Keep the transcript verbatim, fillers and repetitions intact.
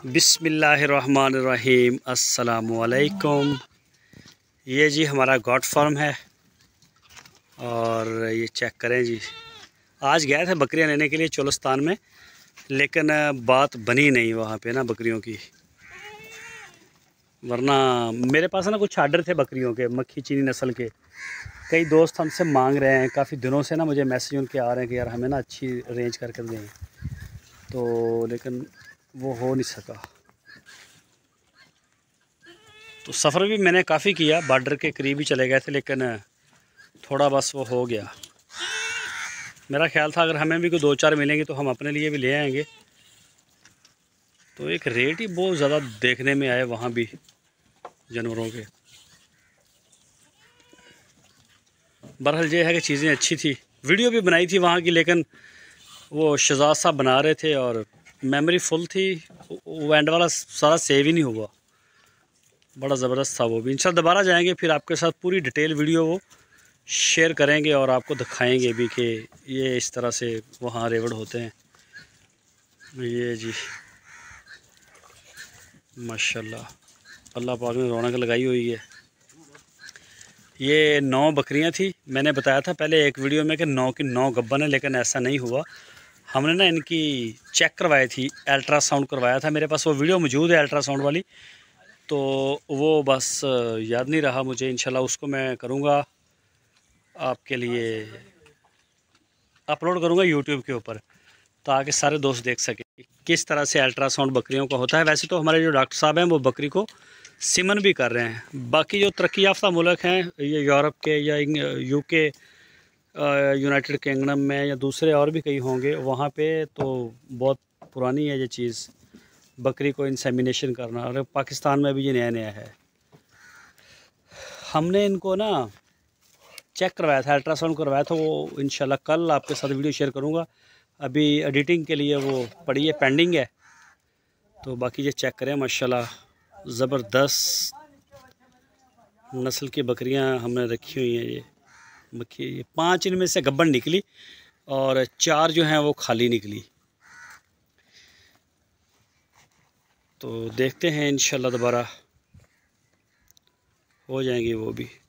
بسم اللہ الرحمن الرحیم۔ السلام علیکم۔ یہ جی ہمارا گوٹ فارم ہے اور یہ چیک کریں جی، آج گئے تھے بکریاں لینے کے لیے چولستان میں، لیکن بات بنی نہیں وہاں پہ نا بکریوں کی، ورنہ میرے پاس نا کچھ آرڈر تھے بکریوں کے، مکھی چینی نسل کے۔ کئی دوست ہم سے مانگ رہے ہیں، کافی دنوں سے نا مجھے میسیج ان کے آ رہے ہیں کہ یار ہمیں نا اچھی رینج کر کے دیں، تو لیکن وہ ہو نہیں سکا۔ تو سفر بھی میں نے کافی کیا، بارڈر کے قریب ہی چلے گئے تھے، لیکن تھوڑا بس وہ ہو گیا۔ میرا خیال تھا اگر ہمیں بھی کوئی دو چار ملیں گے تو ہم اپنے لیے بھی لے آئیں گے۔ تو ایک ریٹ ہی بہت زیادہ دیکھنے میں آئے وہاں بھی جانوروں کے۔ بہرحال یہ ہے کہ چیزیں اچھی تھی، ویڈیو بھی بنائی تھی وہاں کی، لیکن وہ شہزاد صاحب بنا رہے تھے اور میموری فل تھی، وہ اینڈ والا سارا سیو ہی نہیں ہوا۔ بڑا زبردست تھا وہ بھی۔ انشاءاللہ دوبارہ جائیں گے، پھر آپ کے ساتھ پوری ڈیٹیل ویڈیو وہ شیئر کریں گے اور آپ کو دکھائیں گے بھی کہ یہ اس طرح سے وہاں ریوڑ ہوتے ہیں۔ یہ جی ماشاءاللہ اللہ پاک نے رونق لگائی ہوئی ہے۔ یہ نو بکریاں تھیں، میں نے بتایا تھا پہلے ایک ویڈیو میں کہ نو کی نو گبن ہے، لیکن ایسا نہیں ہوا۔ ہم نے نا ان کی چیک کروائی تھی، الٹرا ساؤنڈ کروایا تھا، میرے پاس وہ ویڈیو موجود ہے الٹرا ساؤنڈ والی، تو وہ بس یاد نہیں رہا مجھے۔ انشاءاللہ اس کو میں کروں گا، آپ کے لیے اپلوڈ کروں گا یوٹیوب کے اوپر، تاکہ سارے دوست دیکھ سکیں کس طرح سے الٹرا ساؤنڈ بکریوں کا ہوتا ہے۔ ویسے تو ہمارے جو ڈاکٹر صاحب ہیں وہ بکری کو سمن بھی کر رہے ہیں۔ باقی جو ترقی یافتہ ملک ہیں، یہ یورپ کے یا یو کے، یونائٹڈ کنگڈم میں یا دوسرے اور بھی کئی ہوں گے، وہاں پہ تو بہت پرانی ہے یہ چیز، بکری کو انسیمینیشن کرنا، اور پاکستان میں بھی یہ نیا نیا ہے۔ ہم نے ان کو نا چیک کروایا تھا، الٹرا ساؤنڈ کروایا تھا، وہ انشاءاللہ کل آپ کے ساتھ ویڈیو شیئر کروں گا۔ ابھی ایڈیٹنگ کے لیے وہ پڑی ہے، پینڈنگ ہے، تو باقی یہ چیک کریں۔ ماشاءاللہ زبردست نسل کی بکریاں ہم نے رکھی ہوئی ہیں۔ یہ مکھی پانچ ان میں سے گبن نکلی اور چار جو ہیں وہ خالی نکلی، تو دیکھتے ہیں انشاءاللہ دوبارہ ہو جائیں گی وہ بھی۔